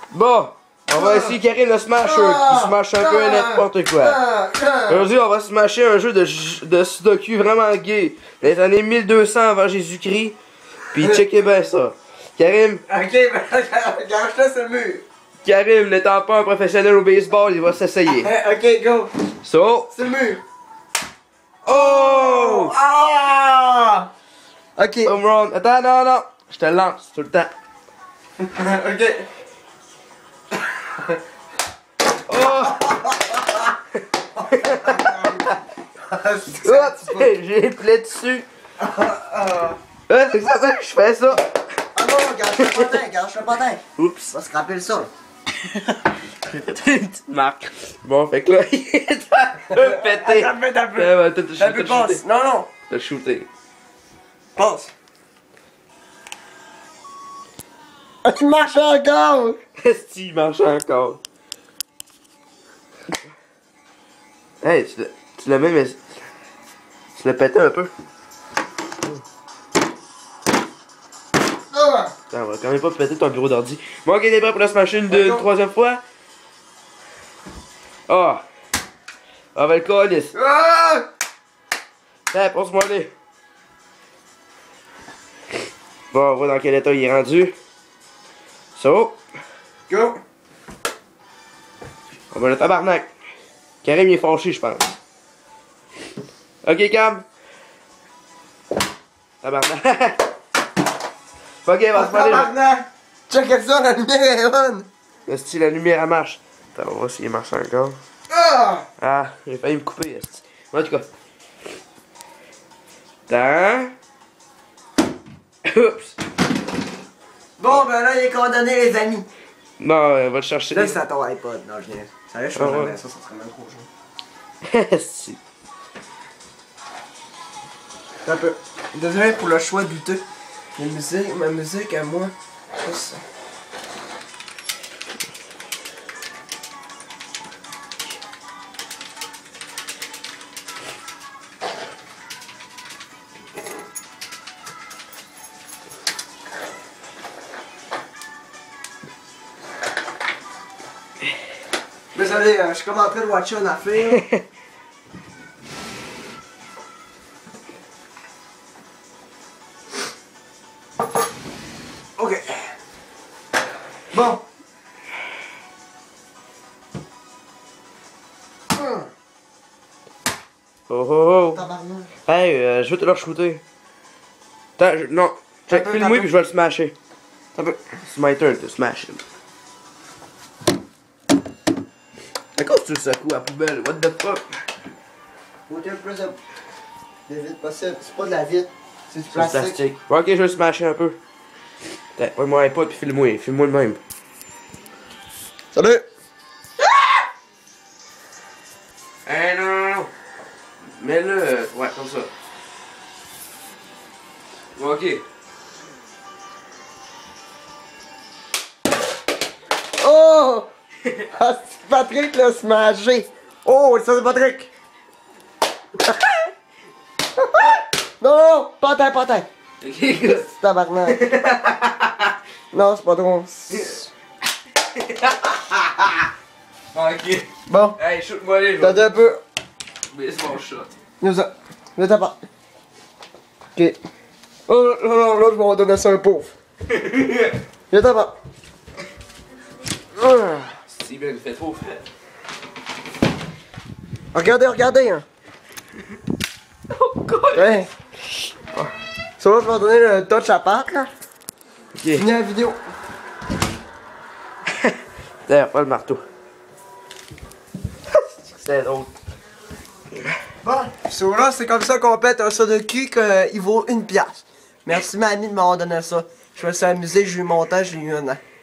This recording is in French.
Bon, on va essayer Karim le smasher, qui smash un peu n'importe quoi. Aujourd'hui, on va smasher un jeu de Sudoku vraiment gay, des années 1200 avant Jésus-Christ. Puis checkez bien ça. Karim. Ok, ben, gage-toi sur le mur. Karim, n'étant pas un professionnel au baseball, il va s'essayer. Ok, go. So. Sur le mur. Oh! Ah! Ok. Home run. Attends, non, non. Je te lance tout le temps. Ok. Oh! Oups! J'ai les plaies dessus. C'est ça que je fais ça. Ah non, gage-toi pas dingue. Oups. On va se rappeler le sol. J'ai fait une petite marque. Bon, fait que là, il est un peu pété. T'as peu passe. Non, non. T'as shooté. Passe. Ah, tu marches encore. Est-ce qu'il marche encore? Hey, tu l'as même... Tu l'as pété un peu. Attends, on va quand même pas péter ton bureau d'ordi. Bon, ok, t'es prêt pour la smasher une troisième fois? Ah! Ah, ben le calice. Tiens, passe-moi les. Bon, on voit dans quel état il est rendu. So. Go. On va le tabarnak. Karim il est fâché, je pense. Ok, Cam. Tabarnak. Ok, va se parler. Tabarnak. Check ça, la lumière est on. Est-ce que la lumière elle marche? Attends, on va voir s'il marche encore. Ah, j'ai failli me couper, est-ce que... En tout cas. Attends. Oups. Bon, ben là, il est condamné, les amis. Non, on va le chercher. Là, c'est à ton iPod. Non, je viens. Ça va, je fais jamais ça, ça serait même trop chaud. Est-ce que... Un peu. Désolé pour le choix douteux. Ma musique à moi. C'est ça. Désolé, je suis comme en train de watcher une affaire. Ok. Bon. Oh oh oh. Tabarnak. Hey, je vais te le shooter. Attends, non. Check, file-moi puis je vais le smasher. C'est my turn to smash him. À cause tu le secoues à la poubelle, what the fuck? Faut le plus de vite possible. C'est pas de la vitre, c'est du plastique. Bon, ok, je vais le smasher un peu. Attends, prends-moi un iPod puis file-moi. File-moi le même. Salut! Hey, non. Mets-le, ouais, comme ça. Bon, ok. Oh! Ah, c'est Patrick l'a smashé! Oh, ça c'est Patrick! Non, pas terre! Ok, C'est tabarnak! Non, c'est pas drôle. ok. Bon, Hey, shoot-moi les t'as un peu. Mais c'est mon shot. Nous ça. Ne t'as pas. Ok. Oh non, là, je vais donner ça à un pauvre. Ne t'as pas. Steven, il fait trop frais. Regardez, hein. Oh, God! Ouais. Ça va, je vais donner le touch à Pat, là. Ok. Finis la vidéo. D'ailleurs, pas le marteau. C'est drôle. Bon, sur là, c'est comme ça qu'on pète un Sudoku qu'il vaut 1$. Merci, mamie, de m'avoir donné ça. Je me suis amusé, j'ai eu mon temps, j'ai eu un an.